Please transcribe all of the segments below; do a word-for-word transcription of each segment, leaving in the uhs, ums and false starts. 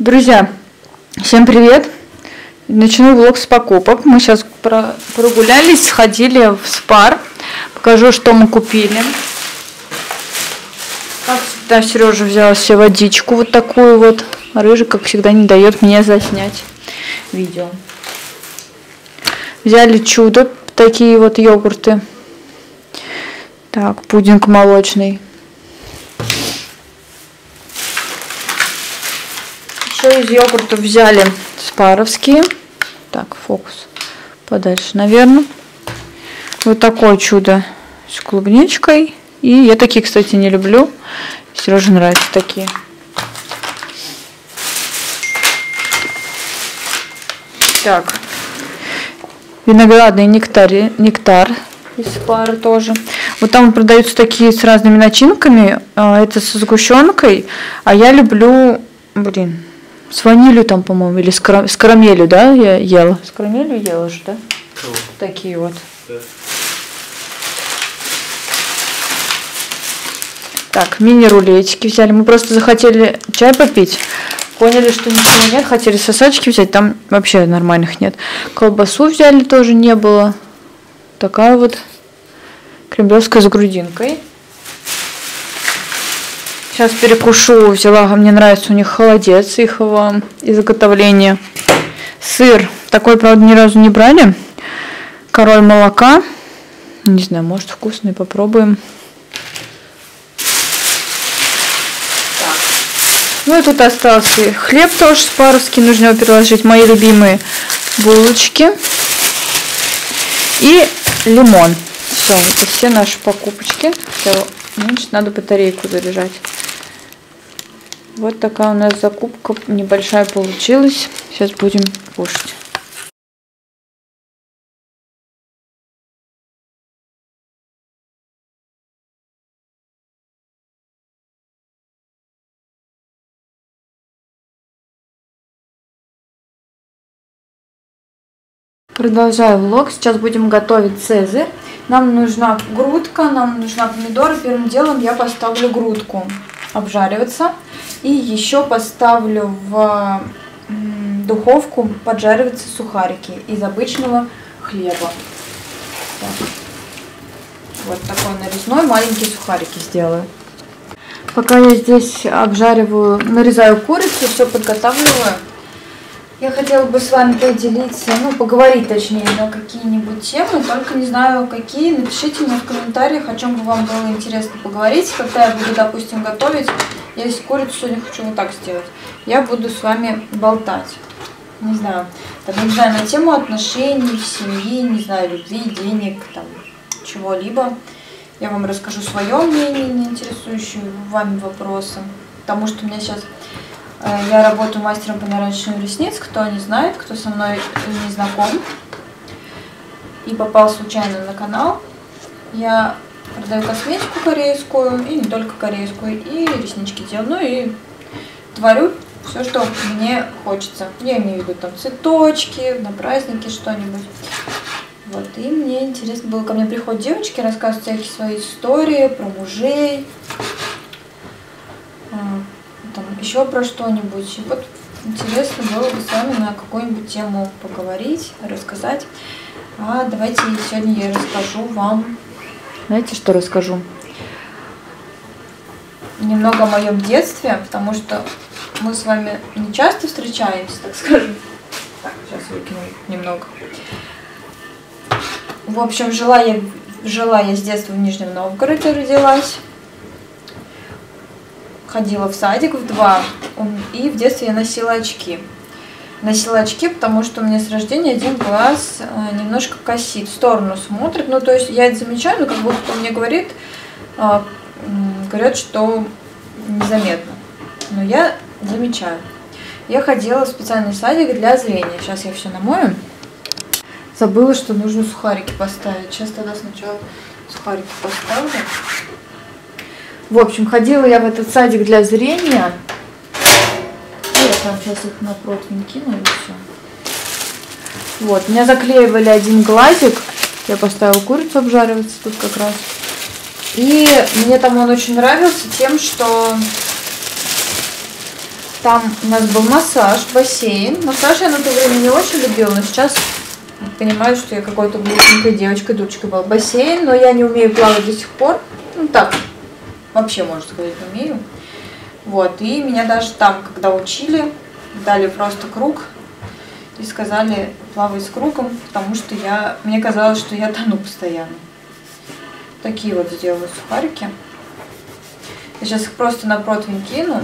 Друзья, всем привет! Начну влог с покупок. Мы сейчас прогулялись, сходили в Спар. Покажу, что мы купили. Как всегда, Сережа взял себе водичку вот такую вот. Рыжий, как всегда, не дает мне заснять видео. Взяли чудо, такие вот йогурты. Так, пудинг молочный. Еще из йогуртов взяли спаровские. Так, фокус подальше, наверное. Вот такое чудо с клубничкой. И я такие, кстати, не люблю. Сереже нравятся такие. Так, виноградный нектар, нектар из Спара тоже. Вот там продаются такие с разными начинками. Это со сгущенкой. А я люблю, блин, с ванилью там, по-моему, или с, кара... с карамелью, да, я ела. С карамелью ела же, да? Кого? Такие вот. Да. Так, мини-рулетики взяли. Мы просто захотели чай попить. Поняли, что ничего нет. Хотели сосачки взять. Там вообще нормальных нет. Колбасу взяли, тоже не было. Такая вот кремлевская с грудинкой. Сейчас перекушу. Взяла, мне нравится у них холодец, их изготовление. Сыр. Такой, правда, ни разу не брали. Король молока. Не знаю, может вкусный, попробуем. Так. Ну и тут остался хлеб тоже спаровский. Нужно его переложить. Мои любимые булочки. И лимон. Все, это все наши покупочки. Все. Значит, надо батарейку заряжать. Вот такая у нас закупка небольшая получилась. Сейчас будем кушать. Продолжаю влог. Сейчас будем готовить цезарь. Нам нужна грудка, нам нужна помидоры. Первым делом я поставлю грудку обжариваться. И еще поставлю в духовку поджариваться сухарики из обычного хлеба. Так. Вот такой нарезной, маленькие сухарики сделаю. Пока я здесь обжариваю, нарезаю курицу, все подготавливаю. Я хотела бы с вами поделиться, ну, поговорить точнее на какие-нибудь темы, только не знаю какие. Напишите мне в комментариях, о чем бы вам было интересно поговорить. Когда я буду, допустим, готовить, я если курицу сегодня хочу вот так сделать, я буду с вами болтать. Не знаю, там, не знаю, на тему отношений, семьи, не знаю, любви, денег, там, чего-либо. Я вам расскажу свое мнение на интересующие вами вопросы, потому что у меня сейчас... Я работаю мастером по наращиванию ресниц, кто не знает, кто со мной не знаком и попал случайно на канал. Я продаю косметику корейскую, и не только корейскую, и реснички делаю, ну и творю все, что мне хочется. Я имею в виду там цветочки, на праздники что-нибудь. Вот, и мне интересно было, ко мне приходят девочки, рассказывают всякие свои истории про мужей, там, еще про что-нибудь. И вот интересно было бы с вами на какую-нибудь тему поговорить, рассказать. А давайте сегодня я расскажу вам... Знаете, что расскажу? Немного о моем детстве, потому что мы с вами не часто встречаемся, так скажем. Так, сейчас выкину немного. В общем, жила я, жила я с детства в Нижнем Новгороде, родилась. Ходила в садик в два, и в детстве я носила очки. Носила очки, потому что у меня с рождения один глаз немножко косит, в сторону смотрит. Ну, то есть я это замечаю, но как будто кто мне говорит, говорят, что незаметно. Но я замечаю. Я ходила в специальный садик для зрения. Сейчас я все намою. Забыла, что нужно сухарики поставить. Сейчас тогда сначала сухарики поставлю. В общем, ходила я в этот садик для зрения. Я там сейчас их на противень кину и все. Вот, меня заклеивали один глазик. Я поставила курицу обжариваться тут как раз. И мне там он очень нравился тем, что Там у нас был массаж, бассейн. Массаж я на то время не очень любила, но сейчас понимаю, что я какой-то глупенькой девочкой, дурочкой была. Бассейн, но я не умею плавать до сих пор. Ну так, вообще, можно сказать, не умею. Вот, и меня даже там, когда учили, дали просто круг и сказали плавать с кругом, потому что я, мне казалось, что я тону постоянно. Такие вот сделаю сухарики. Я сейчас их просто на противень кину.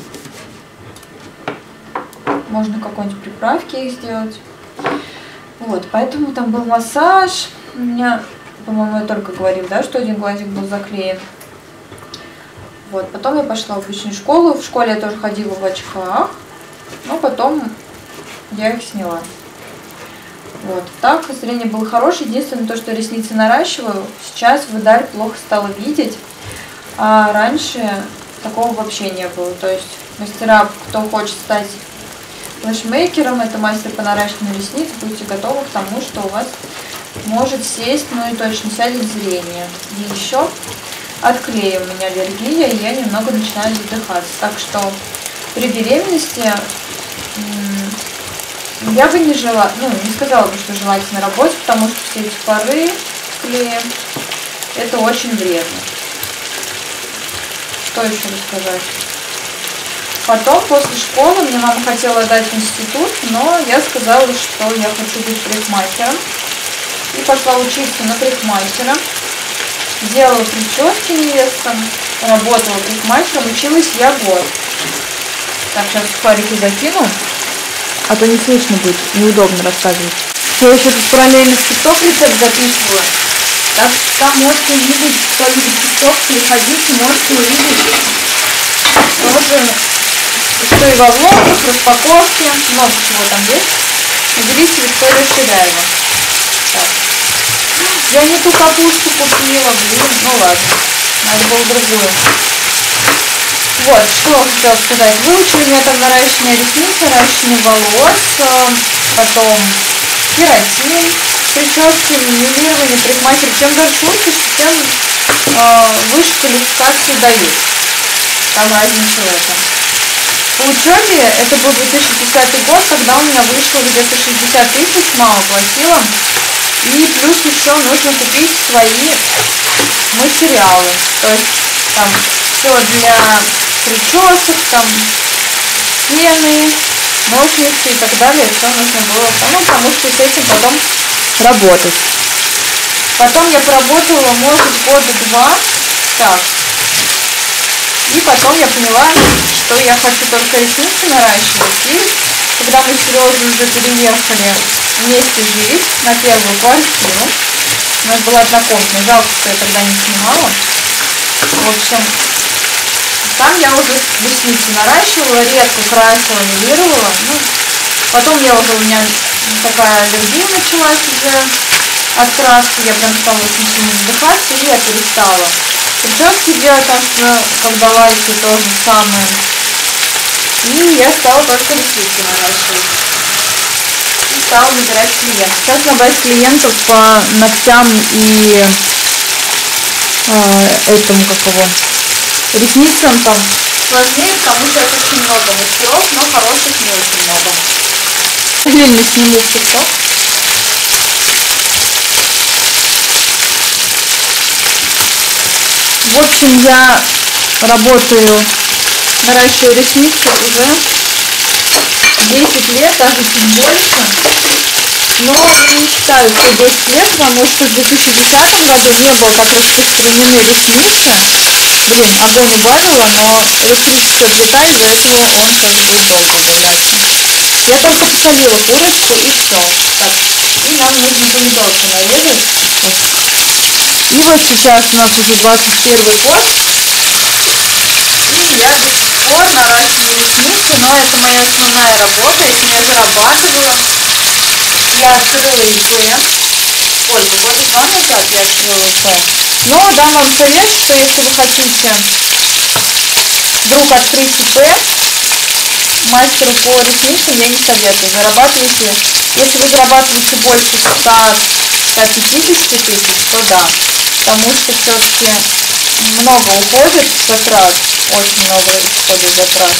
Можно какой-нибудь приправки их сделать. Вот, поэтому там был массаж. У меня, по-моему, я только говорила, да, что один глазик был заклеен. Вот, потом я пошла в обычную школу. В школе я тоже ходила в очках. Но потом я их сняла. Вот, так зрение было хорошее. Единственное, то, что ресницы наращиваю. Сейчас вдаль плохо стала видеть. А раньше такого вообще не было. То есть мастера, кто хочет стать флешмейкером, это мастер по наращиванию ресниц, будьте готовы к тому, что у вас может сесть, ну и точно сядет зрение. И еще от клея у меня аллергия, и я немного начинаю задыхаться. Так что при беременности я бы не жила, ну не сказала бы, что желательно работать, потому что все эти пары с клеем, это очень вредно. Что еще рассказать? Потом, после школы, мне мама хотела дать в институт, но я сказала, что я хочу быть парикмахером. И пошла учиться на парикмахера. Делала прически невестам, работала парикмахером, училась я год. Так, сейчас сухарики закину, а то не слышно будет, неудобно рассказывать. Я еще тут параллельно в ТикТок рецепт записываю. Так что там можете увидеть, кто любит ТикТок, приходите, можете увидеть тоже, что и во влогах, распаковке, много чего там есть. Наберите Виктория Ширяева. Так. Я не ту капусту купила, блин, ну ладно, надо было другую. Вот, что хотела сказать. Выучили меня там наращивание ресниц, наращивание волос, потом кератин, прически, милирование, парикмахер. Чем дальше учишься, тем э, выше квалификацию дают. Там разница в этом. По учебе, это был две тысячи десятый год, когда у меня вышло где-то шестьдесят тысяч, мама платила. И плюс еще нужно купить свои материалы. То есть там все для причесок, там пены, ножницы и так далее. Все нужно было, ну, потому что с этим потом работать. Потом я поработала, может, года два. Так. И потом я поняла, что я хочу только ресницы наращивать. И когда мы с Сережей уже переехали вместе жить на первую квартиру, у нас была однокомнатная, жалко, что я тогда не снимала. В общем, там я уже ресницы наращивала, редко красила, милировала. Ну, потом я уже, у меня такая аллергия началась уже от краски, я прям стала очень сильно задыхаться, и я перестала прически делать, потому что когда лайки то же самое. И я стала только ресницы наращивать. И стала набирать клиентов. Сейчас набрать клиентов по ногтям и э, этому, как его, ресницам там сложнее, потому что это очень много мастеров, но хороших не очень много. Параллельно сниму в ТикТок. В общем, я работаю, наращиваю ресницы уже десять лет, даже чуть больше. Но не считаю, что десять лет, потому что в две тысячи десятом году не было так распространены ресницы. Блин, огонь убавила, но электричество облетает, из-за этого он как бы долго вылазит. Я только посолила курочку и все. Так, и нам нужно помидорку нарезать. И вот сейчас у нас уже двадцать первый год. И я до сих пор наращиваю ресницы, но это моя основная работа, этим я зарабатываю. Я открыла ИП. Сколько? Года два назад я открыла ИП. Но дам вам совет, что если вы хотите вдруг открыть ИП, мастеру по ресницам я не советую. Зарабатывайте, если вы зарабатываете больше ста — ста пятидесяти тысяч, то да. Потому что все-таки много уходит затрат, очень много уходит затрат.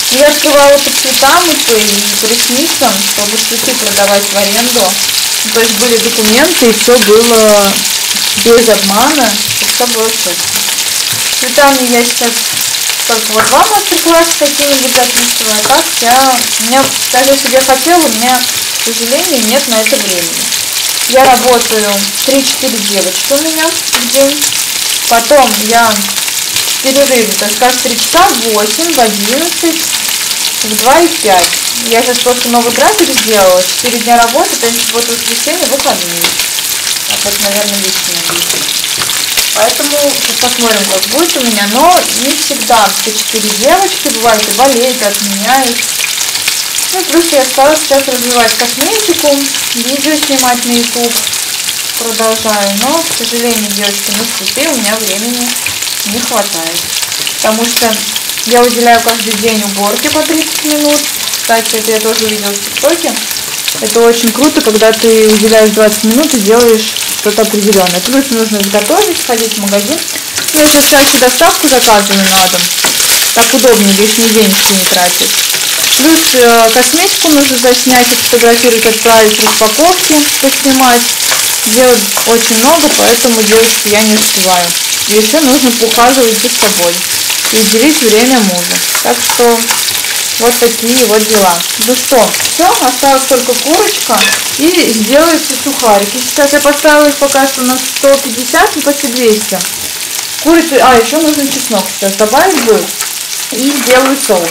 Я открывала по цветам и по, и по ресницам, чтобы цветы продавать в аренду. То есть были документы, и все было без обмана, все было честно. Цветами я сейчас только вот два мастер-класса какие-нибудь записываю, а так я, у меня, даже если бы я хотела, у меня, к сожалению, нет на это времени. Я работаю три-четыре девочки у меня в день, потом я в перерыве, то есть каждые три часа в восемь, в одиннадцать, в два и в пять. Я сейчас просто новый график сделала, четыре дня работы, то есть вот воскресенье, выходные. Так вот, наверное, лично. Поэтому посмотрим, как будет у меня. Но не всегда все четыре девочки, бывает и болеют, и отменяют. Ну, плюс я стала сейчас развивать косметику, видео снимать на YouTube. Продолжаю. Но, к сожалению, девочки, на цветы у меня времени не хватает. Потому что я уделяю каждый день уборке по тридцать минут. Кстати, это я тоже увидела в ТикТоке. Это очень круто, когда ты уделяешь двадцать минут и делаешь что-то определенное. Плюс нужно изготовить, сходить в магазин. Ну, я сейчас чаще доставку заказываю на дом. Так удобнее, лишние денежки не тратить. Плюс э, косметику нужно заснять, отфотографировать, отправить, распаковки поснимать. Делать очень много, поэтому, девочки, я не успеваю. И еще нужно поухаживать за собой и уделить время мужу. Так что вот такие вот дела. Ну что, все, осталась только курочка и сделаются сухарики. Сейчас я поставила их пока что на сто пятьдесят, ну почти двести. Курицу, а еще нужно чеснок сейчас добавить будет и сделаю соус.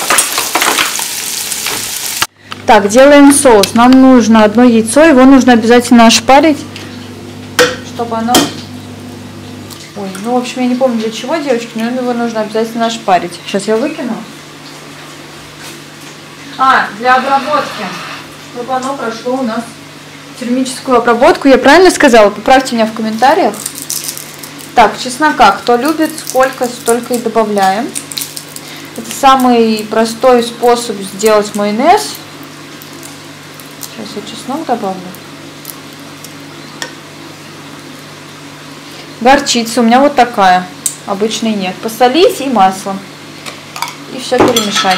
Так, делаем соус. Нам нужно одно яйцо, его нужно обязательно ошпарить, чтобы оно... Ой, ну в общем я не помню для чего, девочки, но его нужно обязательно ошпарить. Сейчас я выкину. А, для обработки, чтобы оно прошло у нас термическую обработку. Я правильно сказала? Поправьте меня в комментариях. Так, чеснока, кто любит, сколько, столько и добавляем. Это самый простой способ сделать майонез. Сейчас я чеснок добавлю. Горчица у меня вот такая, обычной нет. Посолить и масло. И все перемешать.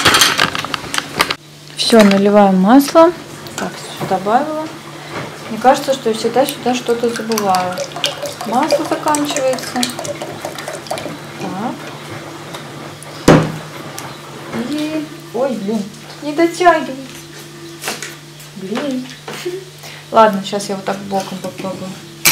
Все, наливаем масло. Так, все добавила. Мне кажется, что я всегда сюда что-то забываю. Масло заканчивается. Так. И... Ой, блин, не дотягивается. Блин. Ладно, сейчас я вот так боком попробую.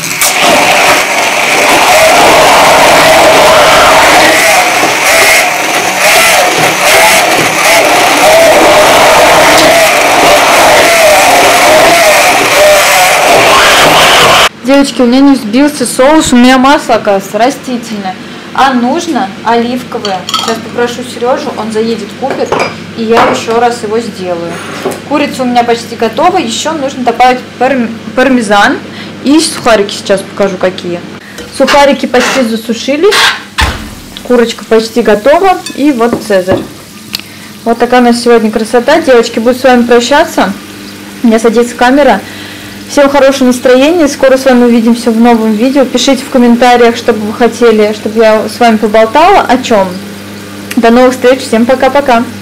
Девочки, у меня не сбился соус, у меня масло, оказывается, растительное. А нужно оливковое. Сейчас попрошу Сережу, он заедет, купит, и я еще раз его сделаю. Курица у меня почти готова, еще нужно добавить парм... пармезан и сухарики, сейчас покажу какие. Сухарики почти засушились, курочка почти готова, и вот цезарь. Вот такая у нас сегодня красота. Девочки, буду с вами прощаться. У меня садится камера. Всем хорошего настроения, скоро с вами увидимся в новом видео. Пишите в комментариях, что бы вы хотели, чтобы я с вами поболтала, о чем. До новых встреч, всем пока-пока.